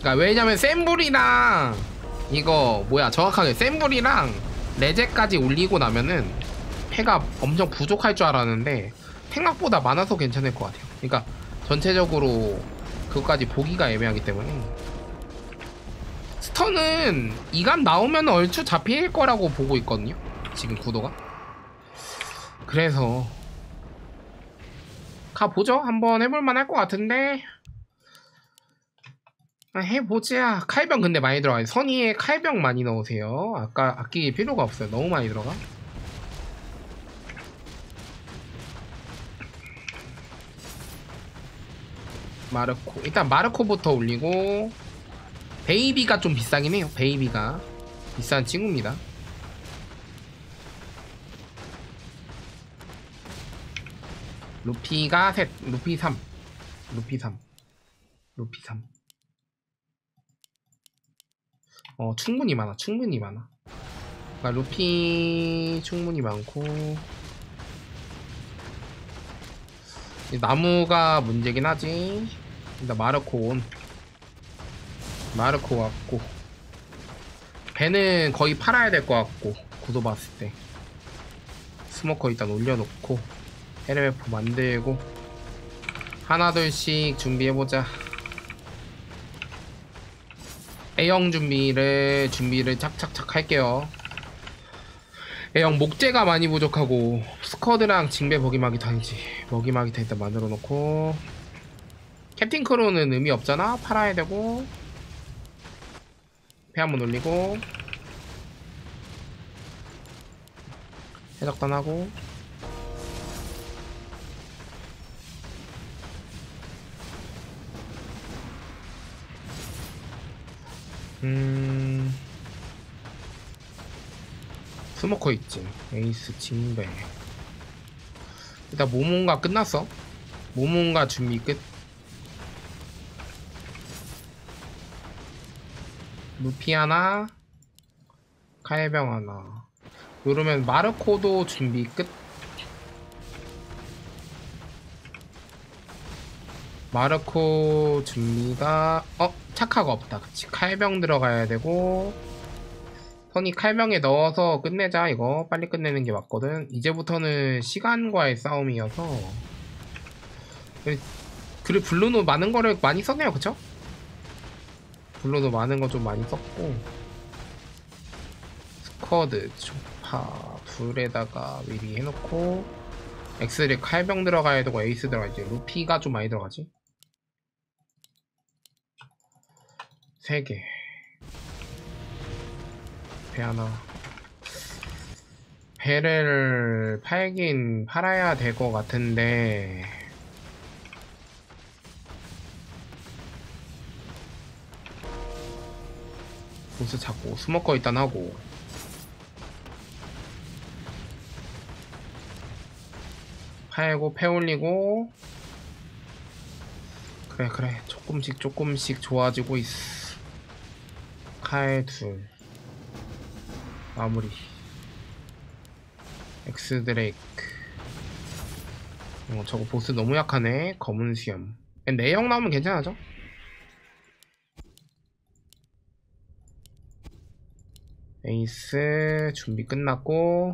그러니까 왜냐면 센불이랑 이거 뭐야 정확하게 센불이랑 레제까지 올리고 나면은 패가 엄청 부족할 줄 알았는데 생각보다 많아서 괜찮을 것 같아요. 그러니까 전체적으로 그것까지 보기가 애매하기 때문에 스턴은 이감 나오면 얼추 잡힐 거라고 보고 있거든요. 지금 구도가. 그래서 가보죠. 한번 해볼만 할 것 같은데 아, 해보자. 칼병 근데 많이 들어가요. 선의에 칼병 많이 넣으세요. 아까 아낄 필요가 없어요. 너무 많이 들어가. 마르코 일단 마르코부터 올리고 베이비가 좀 비싸긴 해요. 베이비가 비싼 친구입니다. 루피가 셋 루피 삼 루피 삼 루피 삼 어 충분히 많아. 충분히 많아. 그러니까 루피 충분히 많고 나무가 문제긴 하지. 일단 마르코 온 마르코 왔고 배는 거의 팔아야 될 것 같고 구도 봤을 때 스모커 일단 올려놓고 헤르메포 만들고 하나둘씩 준비해보자. A형 준비를 준비를 착착착 할게요. A형 목재가 많이 부족하고 스쿼드랑 징배 먹이마기 다니지. 먹이마기 다 일단 만들어 놓고 캡틴 크루는 의미 없잖아. 팔아야 되고 배 한번 올리고 해적단 하고 음 스모커 있지. 에이스 징배 일단 모몬가 끝났어. 모몬가 준비 끝. 루피 하나 칼병 하나 그러면 마르코도 준비 끝. 마르코 준비가 어? 착화가 없다. 그치 칼병 들어가야 되고 선이 칼병에 넣어서 끝내자. 이거 빨리 끝내는 게 맞거든. 이제부터는 시간과의 싸움이어서 그리고 블루노 많은 거를 많이 썼네요. 그쵸? 블루노 많은 거 좀 많이 썼고 스쿼드 초파 둘에다가 미리 해놓고 엑스를 칼병 들어가야 되고 에이스 들어가야지. 루피가 좀 많이 들어가지. 세 개 배 하나. 배를 팔긴 팔아야 될 것 같은데 보스 찾고 스모커 일단 하고 팔고 패 올리고 그래 그래 조금씩 조금씩 좋아지고 있어. 칼 둘 마무리. 엑스 드레이크 어 저거 보스 너무 약하네. 검은 수염 내형 나오면 괜찮아져. 에이스 준비 끝났고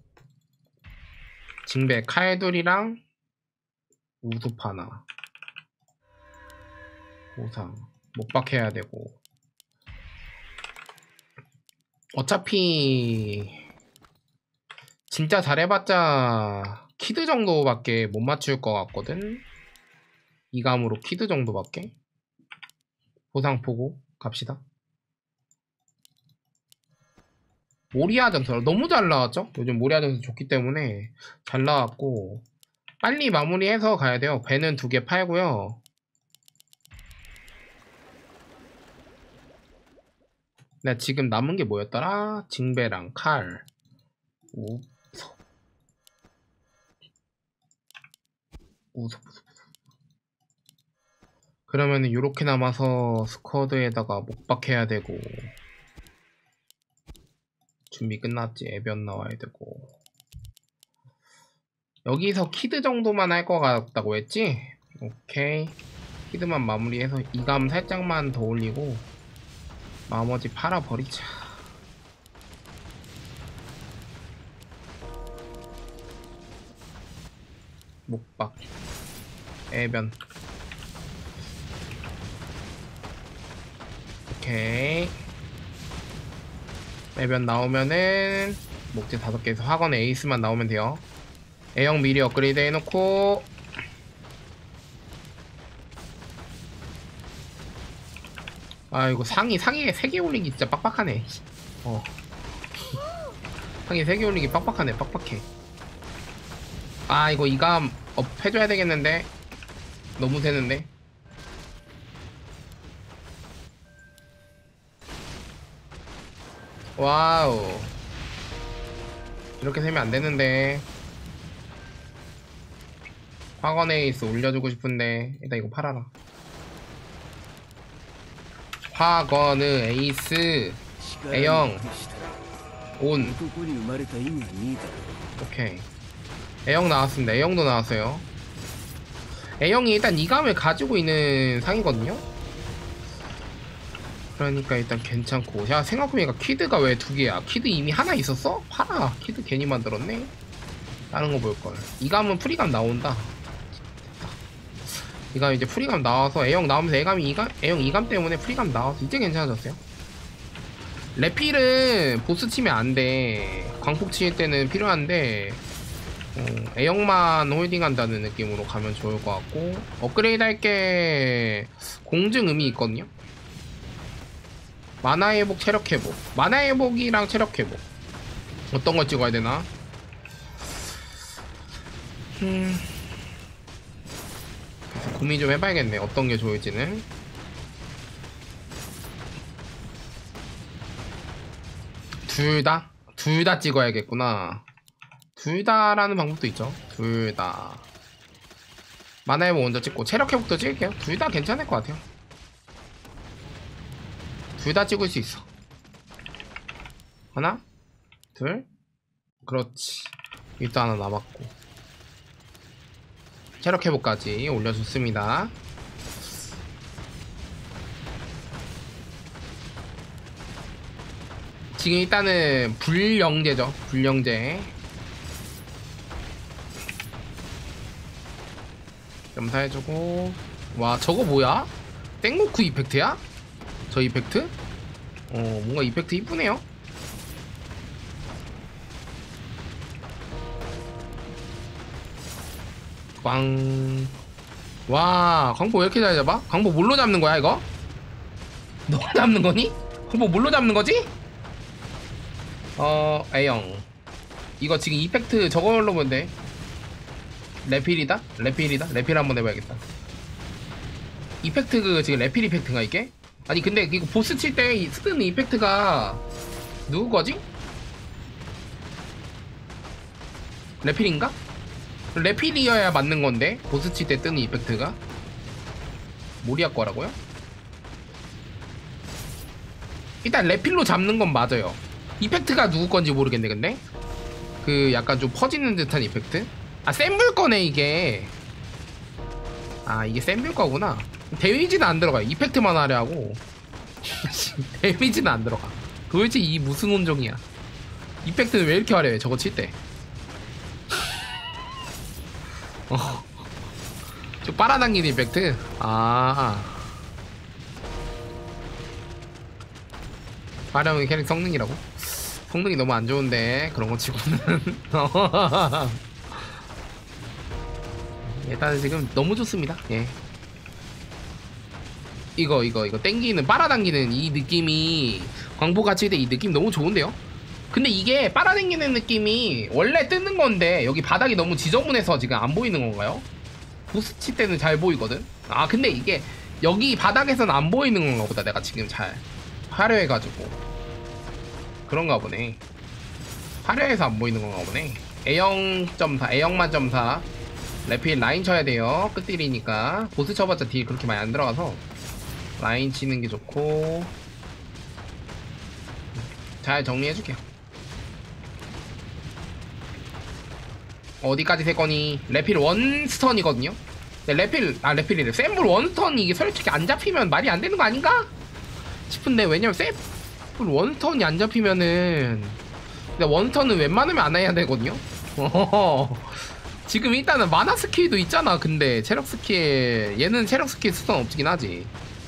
징배 칼둘이랑 우습 하나 보상 목박해야 되고 어차피 진짜 잘해봤자 키드 정도밖에 못 맞출 것 같거든. 이감으로 키드 정도밖에. 보상 보고 갑시다. 모리아 전설 너무 잘 나왔죠? 요즘 모리아 전설 좋기 때문에 잘 나왔고 빨리 마무리해서 가야 돼요. 배는 두 개 팔고요. 나 지금 남은 게 뭐였더라? 징배랑 칼 우석 우석 그러면은 요렇게 남아서 스쿼드에다가 목박해야 되고 준비 끝났지. 애변 나와야 되고 여기서 키드 정도만 할 것 같다고 했지? 오케이 키드만 마무리해서 이감 살짝만 더 올리고 나머지 팔아버리자. 목박 애변. 오케이. 애변 나오면은 목재 다섯 개에서 학원 에이스만 나오면 돼요. A형 미리 업그레이드 해놓고 아 이거 상위 상위에 세 개 올리기 진짜 빡빡하네. 어 상위 세 개 올리기 빡빡하네. 빡빡해. 아 이거 이감 업 해줘야 되겠는데 너무 세는데. 와우 이렇게 세면 안 되는데. 학원 에이스 올려주고 싶은데 일단 이거 팔아라. 학원의 에이스 A형 온. 오케이. A형 나왔습니다. A형도 나왔어요. A형이 일단 이감을 가지고 있는 상이거든요. 그러니까 일단 괜찮고. 야 생각해보니까 키드가 왜 두 개야? 키드 이미 하나 있었어? 팔아. 키드 괜히 만들었네. 다른 거 볼걸. 이감은 프리감 나온다. 이감 이제 프리감 나와서 A형 나오면서 A감이 이감, A형 이감 때문에 프리감 나와서 이제 괜찮아졌어요. 레필은 보스 치면 안돼. 광폭 칠 때는 필요한데 어, A형만 홀딩한다는 느낌으로 가면 좋을 것 같고. 업그레이드 할게 공증 의미 있거든요. 마나 회복, 체력 회복. 마나 회복이랑 체력 회복 어떤 걸 찍어야 되나? 음... 고민 좀 해봐야겠네. 어떤 게 좋을지는. 둘 다? 둘 다 찍어야겠구나. 둘 다라는 방법도 있죠. 둘 다. 마나 회복 먼저 찍고 체력 회복도 찍을게요. 둘 다 괜찮을 것 같아요. 둘 다 찍을 수 있어. 하나, 둘, 그렇지. 일단 하나 남았고. 체력 회복까지 올려줬습니다. 지금 일단은 불영제죠. 불영제. 점사해주고. 와 저거 뭐야? 땡고쿠 이펙트야? 저 이펙트? 어 뭔가 이펙트 이쁘네요. 광. 와 광보 왜 이렇게 잘 잡아? 광보 뭘로 잡는 거야 이거? 너가 잡는 거니? 광보 뭘로 잡는 거지? 어 A형 이거 지금 이펙트 저걸로 보면 돼. 레필이다? 레필이다? 레필 한번 해봐야겠다. 이펙트 그 지금 레필 이펙트인가 이게? 아니 근데 이거 보스 칠 때 쓰는 이펙트가 누구 거지? 레필인가? 레필이어야 맞는 건데 보스 칠 때 뜨는 이펙트가 모리아 거라고요? 일단 레필로 잡는 건 맞아요. 이펙트가 누구 건지 모르겠네. 근데 그 약간 좀 퍼지는 듯한 이펙트? 아 센불 거네 이게. 아 이게 센불 거구나. 데미지는 안 들어가요. 이펙트만 하려고. 데미지는 안 들어가. 도대체 이 무슨 온종이야. 이펙트는 왜 이렇게 화려해 저거 칠 때. 어. 저 빨아당기는 이펙트? 아 화려한 캐릭 성능이라고? 성능이 너무 안 좋은데 그런 거 치고는. 일단 지금 너무 좋습니다. 예. 이거 이거 이거 땡기는 빨아당기는 이 느낌이 광보가 칠 때 이 느낌 너무 좋은데요? 근데 이게 빨아당기는 느낌이 원래 뜨는 건데 여기 바닥이 너무 지저분해서 지금 안 보이는 건가요? 보스 칠 때는 잘 보이거든? 아 근데 이게 여기 바닥에서는 안 보이는 건가 보다. 내가 지금 잘 화려해가지고 그런가 보네. 화려해서 안 보이는 건가 보네. A형 점사 A형만 점사. 레필 라인 쳐야 돼요. 끝딜이니까. 보스 쳐봤자 딜 그렇게 많이 안 들어가서 라인 치는 게 좋고. 잘 정리해줄게요. 어디까지 세 거니? 레필 원 스턴이거든요. 네, 레필 아 레필이래. 샘블 원턴 이게 솔직히 안 잡히면 말이 안 되는 거 아닌가 싶은데, 왜냐면 샘블 원턴이 안 잡히면은, 근데 원턴은 웬만하면 안 해야 되거든요. 지금 일단은 마나 스킬도 있잖아. 근데 체력 스킬, 얘는 체력 스킬 수단 없긴 하지.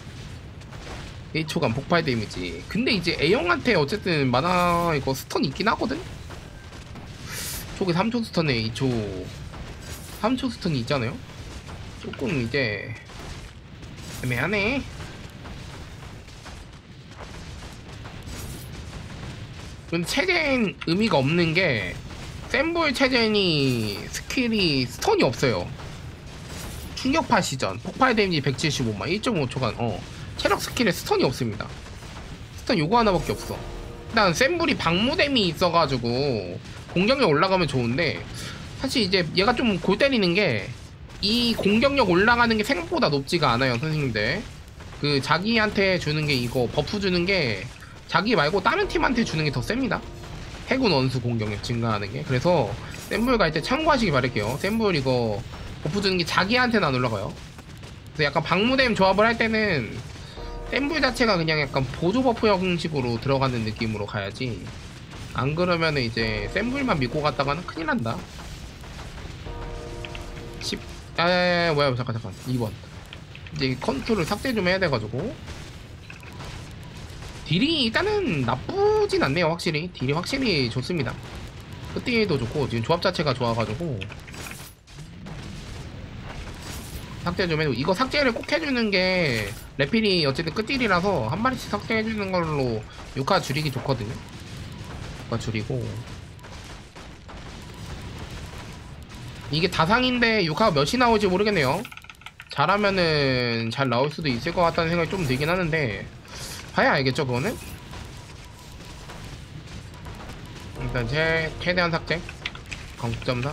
일 초간 폭발 데미지. 근데 이제 A형한테 어쨌든 마나 이거 스턴 있긴 하거든. 초기 삼 초 스턴에 이 초 삼 초 스턴이 있잖아요. 조금 이제 애매하네. 근데 체젠 의미가 없는 게, 샘볼 체젠이 스킬이 스턴이 없어요. 충격파 시전 폭발 데미지 백칠십오만 일 점 오 초간 어 체력 스킬에 스턴이 없습니다. 스턴 요거 하나밖에 없어. 일단 샘블이 방무댐이 있어가지고 공격력 올라가면 좋은데, 사실 이제 얘가 좀 골 때리는 게, 이 공격력 올라가는 게 생각보다 높지가 않아요. 선생님들, 그 자기한테 주는 게, 이거 버프 주는 게 자기 말고 다른 팀한테 주는 게 더 셉니다. 해군 원수 공격력 증가하는 게. 그래서 샘블 갈 때 참고하시기 바랄게요. 샘블 이거 버프 주는 게 자기한테는 안 올라가요. 그래서 약간 방무댐 조합을 할 때는 샘블 자체가 그냥 약간 보조 버프 형식으로 들어가는 느낌으로 가야지, 안 그러면은 이제 샘블만 믿고 갔다가는 큰일 난다. 십, 아, 뭐야, 잠깐, 잠깐. 이 번. 이제 컨트롤 삭제 좀 해야 돼가지고. 딜이 일단은 나쁘진 않네요. 확실히 딜이 확실히 좋습니다. 끝딜도 좋고 지금 조합 자체가 좋아가지고 삭제 좀 해도, 이거 삭제를 꼭 해주는 게, 레필이 어쨌든 끝딜이라서 한 마리씩 삭제해주는 걸로 육화 줄이기 좋거든요. 육화 줄이고, 이게 다상인데 육화가 몇이 나올지 모르겠네요. 잘하면은 잘 나올 수도 있을 것 같다는 생각이 좀 들긴 하는데, 봐야 알겠죠 그거는. 일단 제 최대한 삭제, 강국점사.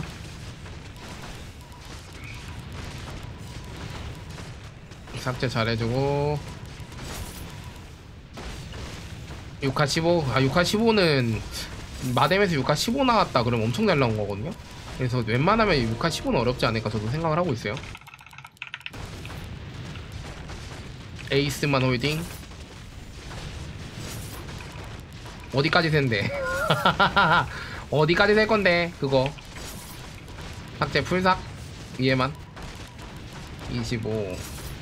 삭제 잘해주고, 육화 십오, 아 육화 십오는 마뎀에서 육화 십오 나왔다 그러면 엄청 잘 나온 거거든요. 그래서 웬만하면 육화 십오는 어렵지 않을까 저도 생각을 하고 있어요. 에이스만 홀딩. 어디까지 센데? 어디까지 셀 건데 그거. 삭제 풀삭 위에만 이십오.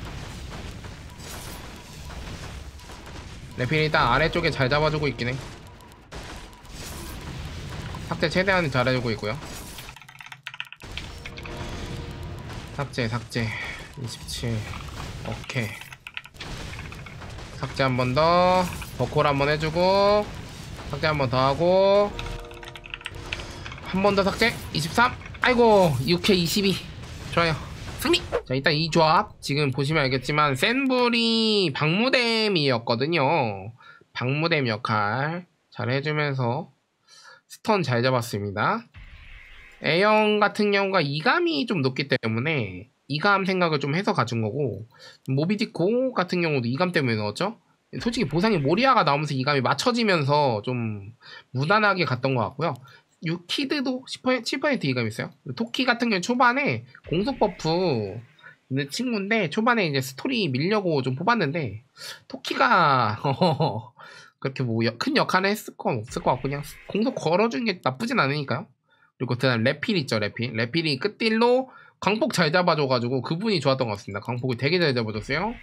레필이 일단 아래쪽에 잘 잡아주고 있긴 해. 삭제 최대한 잘해주고 있고요. 삭제 삭제 이십칠. 오케이. 삭제 한 번 더. 버콜 한 번 해주고, 삭제 한 번 더 하고, 한 번 더 삭제 이십삼. 아이고 육 회 이십이. 좋아요. 승리! 자, 일단 이 조합 지금 보시면 알겠지만 샘블이 방무댐이었거든요. 방무댐 역할 잘 해주면서 스턴 잘 잡았습니다. A형 같은 경우가 이감이 좀 높기 때문에 이감 생각을 좀 해서 가진 거고, 모비디코 같은 경우도 이감 때문에 넣었죠. 솔직히 보상이 모리아가 나오면서 이감이 맞춰지면서 좀 무난하게 갔던 것 같고요. 유키드도 칠 퍼센트 이감 있어요. 토키 같은 경우 초반에 공속 버프 있는 친구인데, 초반에 이제 스토리 밀려고 좀 뽑았는데, 토키가 그렇게 뭐 큰 역할을 했을 건 없을 것 같고, 그냥 공속 걸어준 게 나쁘진 않으니까요. 그리고 그다음 레필 있죠. 레필 레필이 끝딜로 광폭 잘 잡아줘가지고 그분이 좋았던 것 같습니다. 광폭을 되게 잘 잡아줬어요.